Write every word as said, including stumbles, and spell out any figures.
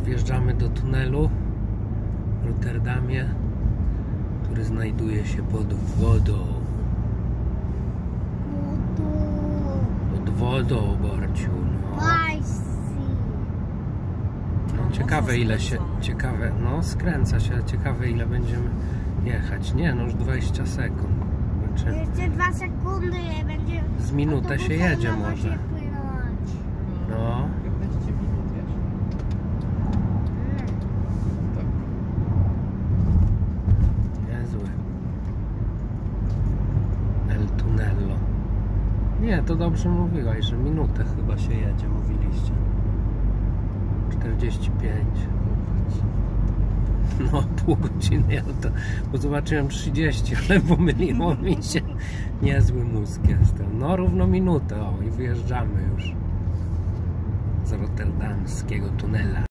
Wjeżdżamy do tunelu w Rotterdamie, który znajduje się pod wodą. Pod wodą, Borciu. No. No, ciekawe ile się, ciekawe, no skręca się, ale ciekawe ile będziemy jechać. Nie, no już dwadzieścia sekund. Znaczy, jeszcze dwa sekundy będzie. Z minutę się jedzie może. No. Niezły. El Tunello. Nie, to dobrze mówiłaś, że minutę chyba się jedzie, mówiliście. czterdzieści pięć. No, pół godziny, ja to, bo zobaczyłem trzydzieści, ale pomyliło mi się. Niezły mózg jestem. No, równo minutę, o, i wyjeżdżamy już z rotterdamskiego tunela.